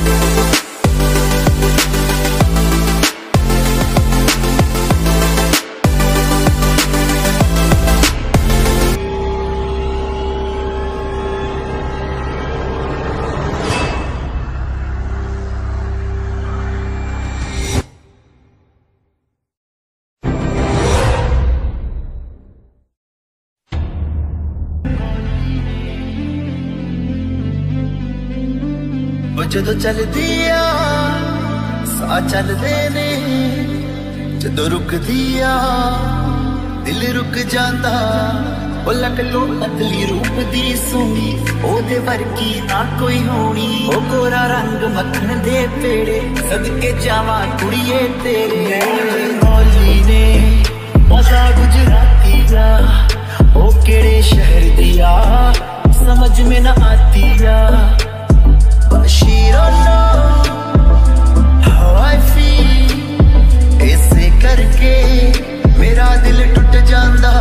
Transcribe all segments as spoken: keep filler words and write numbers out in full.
ਜਦੋਂ ਚੱਲਦੀ ਆ ਸਾਹ ਚੱਲਦੇ ਨੇ, ਜਦੋਂ ਰੁਕਦੀ ਆ ਦਿਲ ਰੁਕ ਜਾਂਦਾ। ਉਹ ਲੱਕ ਲੋ ਅਤਲੀ ਰੂਪ ਦੀ ਸੋਹਣੀ, ਉਹਦੇ ਵਰਗੀ ਨਾ ਕੋਈ ਹੋਣੀ। ਉਹ ਗੋਰਾ ਰੰਗ ਮੱਖਣ ਦੇ ਪੇੜੇ, ਸਦਕੇ ਜਾਵਾਂ ਕੁੜੀਏ ਤੇਰੇ। ਮੌਲੀ ਨੇ ਮਜ਼ਾ ਗੁਜਰਾਤੀ ਦਾ, ਉਹ ਕਿਹੜੇ शहर दिया समझ में न आती या she don't know how I feel ऐसे करके मेरा दिल टूट जांदा।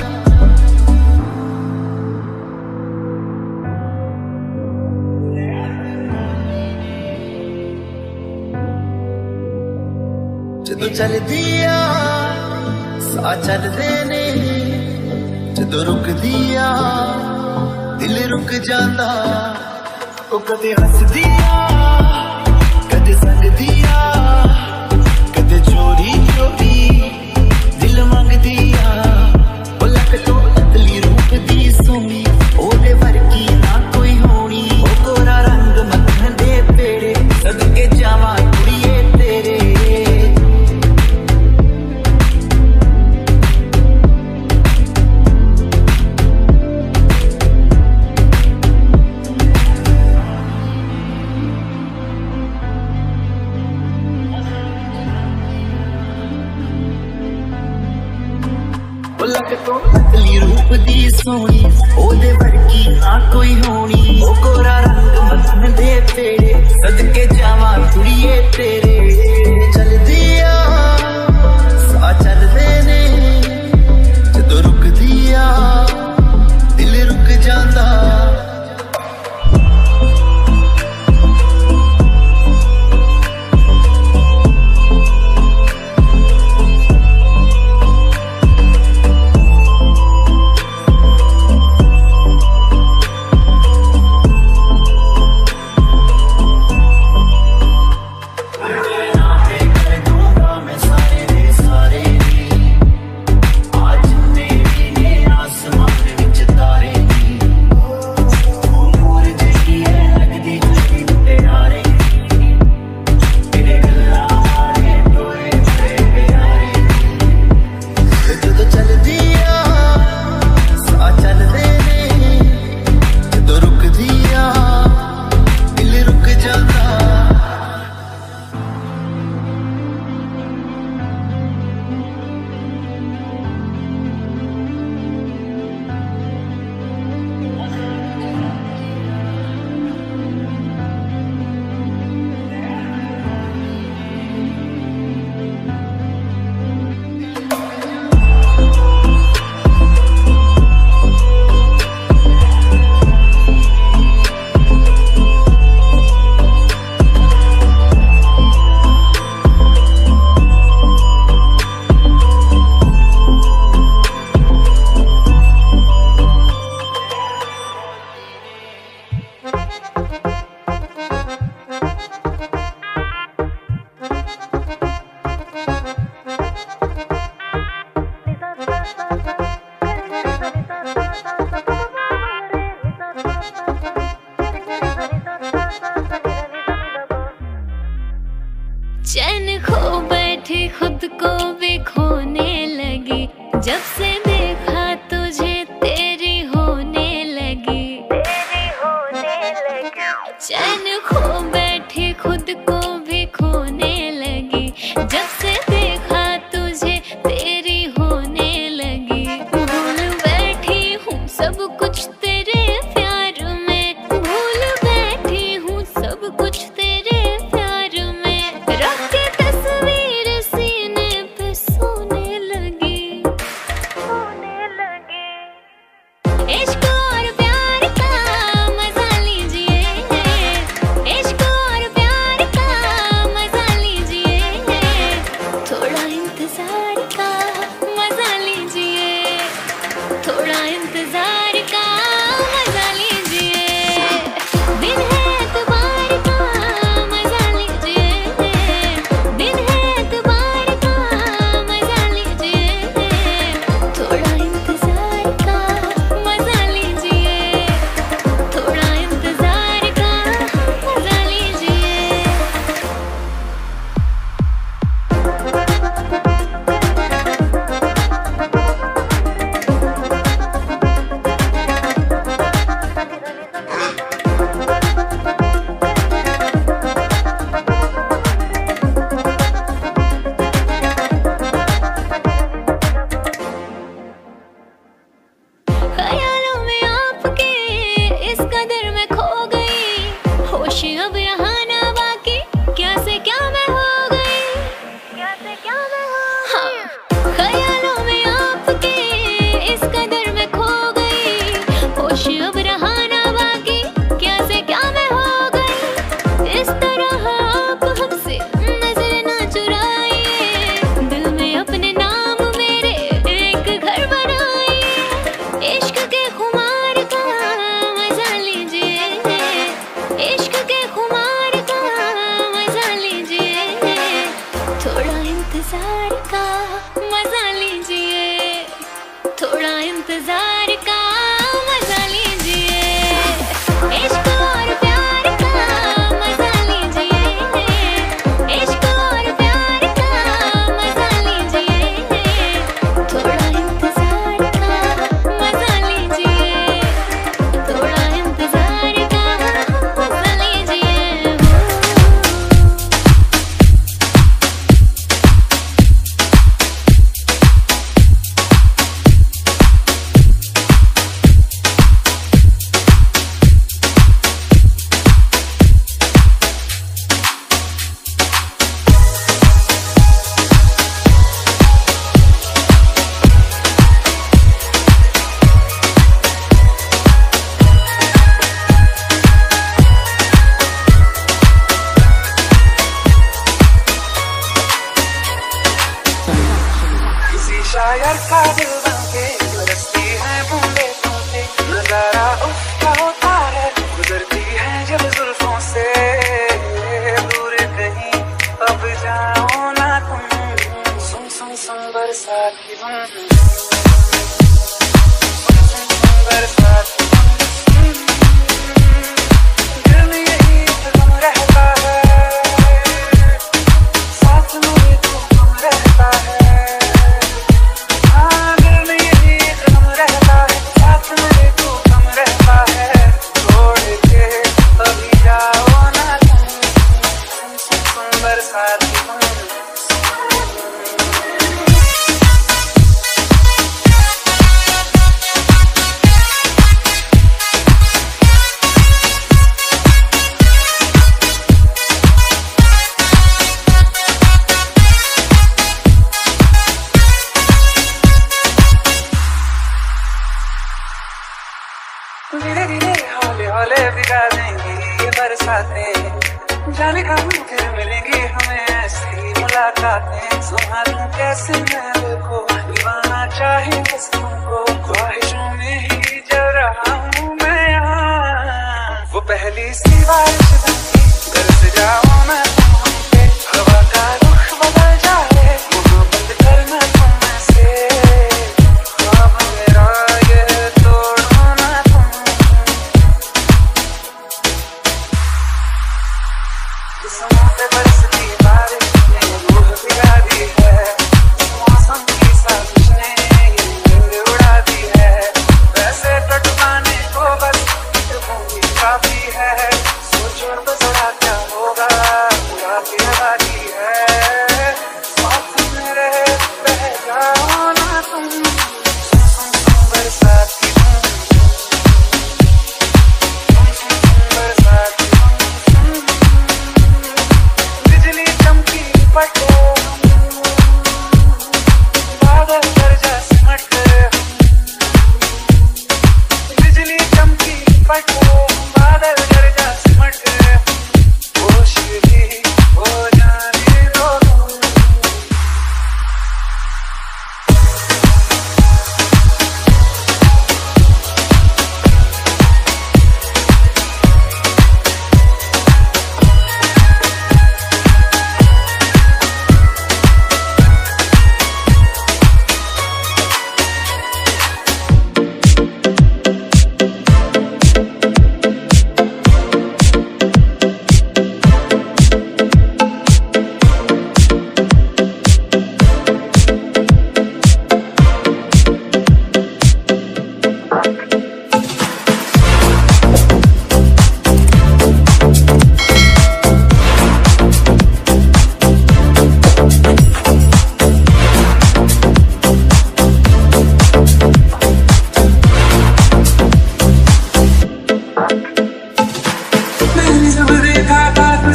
जदों चलदी आ साह चलदे ने, जदों रुकदी आ दिल रुक जांदा। ओ कदे हसदी आ कदे संगदी आ, कदे चोरी चोरी दिल मंगदी आ। ओ लक तो अतली रूप दी सोहनी, ओदे वर्गी ना कोई होनी। ओ गोरा रंग मक्खन दे पेड़े, सदके जावां कुड़िए तेरे। अतली रूप दी सोहनी, ओदे वर्गी ना कोई होनी। ओ गोरा रंग मक्खन दे पेड़े, सदके जावां कुड़िए तेरे। चलदी आ साह चलदे ने, जदों रुकदी आ दिल रुक जांदा। चैन खो बैठी खुद को भी खोने लगी, जब से देखा तुझे तेरी होने लगी। तेरी होने लगी चैन खो बैठी खुद को भी खोने लगी, जब से देखा तुझे तेरी होने लगी। भूल बैठी हूँ सब कुछ तेरे प्यार में, भूल बैठी हूँ सब कुछ तेरे प्यार में। रख के तस्वीर सीने पे सोने लगी, सोने लगी। इश्क और प्यार का मजा लीजिए, इश्क और प्यार अब यहाँ ना बाकी, क्या से क्या मैं हो गई, क्या से क्या मैं हो गई। हाँ, ख्यालों में आपके इस कदर मैं खो गई, होश अब रहा ना बाकी, क्या से क्या मैं हो गई। इस तरह आप हमसे नजर ना चुराइए, दिल में अपने नाम मेरे एक घर बनाइए। इश्क के खुमार का मजा लीजिए, इश्क के खुमार का मजा लीजिए, थोड़ा इंतजार का मजा लीजिए, थोड़ा इंतजार का मजा लीजिए। इश्क और प्यार का मजा लीजिए, इश्क और प्यार का मजा लीजिए, थोड़ा इंतजार का मजा लीजिए, थोड़ा इंतजार का मजा लीजिए। किसी शायर का दिल बनके बरसती है बूंदे बूंदे, नजारा उसका होता है, गुजरती है जब जुल्फों से दूर कहीं, अब जाओ ना तुम, सुन सुन सुन बरसात की धुन, सुन सुन सुन बरसात की धुन, दिल में यही गम रहता है, साथ मेरे तू गम रहता है। धीरे धीरे हौले हौले भिगा देंगी ये बरसातें, जाने कब फिर मिलेंगी हमें ऐसी मुलाकातें। संभालूं कैसे मैं दिल को, दीवाना चाहे बस तुमको, ख्वाहिशों में ही जल रहा हूँ मैं यहाँ। वो पहली सी बारिश बनती, बरस जाऊँ मैं तुम पे, हवा का रुख बदल जाए, मोहब्बत करना तुम से, ख्वाब मेरा ये तोड़ो ना तुम। किस्मों पे बरसती बारिश ने रूह भिगा दी है, मौसम की साजिश ने ये नींद उड़ा दी है, वैसे टटकाने को बस एक बूंदी काफी है, सोचो तो जरा क्या होगा, पूरा बाकी है, साथ में रहे बह जाओ ना तुम, सुन सुन सुन बरसात की धुन, सुन सुन सुन बरसात की धुन,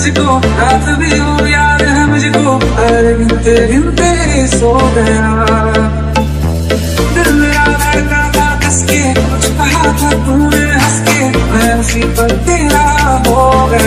तुझको, रात भी हो याद है मुझको, अरे गिनते गिनते सो गया। दिल मेरा धड़का था कस के, कुछ कहा था तूने हंस के, मैं उसी पर तेरा हो गया।